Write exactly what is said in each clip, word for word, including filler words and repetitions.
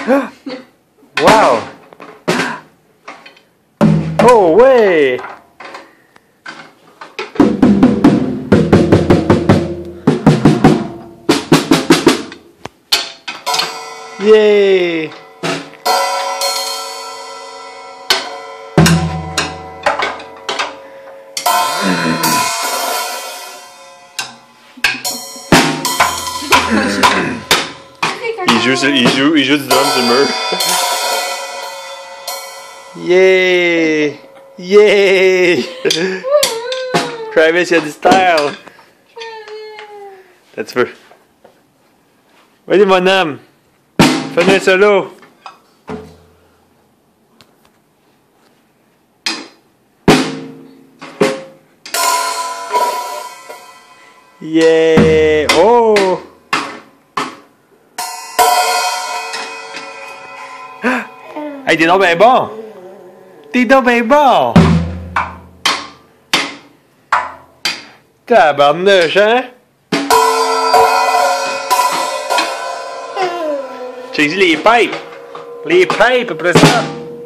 Wow! Oh, ouais! Yay! Il joue, sur, il joue, il joue du drum sur le mur. Yeah! Yeah! Travis, il a du style! Là, tu veux. Vas-y, mon homme! Fais-nous un solo! Yeah! Oh! Hey, t'es donc ben bon! T'es donc ben bon! Tabarnouche, hein? Check les pipes! Les pipes après ça!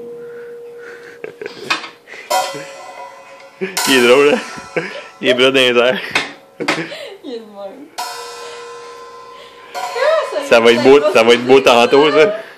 Il est drôle, hein? Il est bras dans les airs. Il est de même. Ça va être beau, ça va être beau tantôt, ça.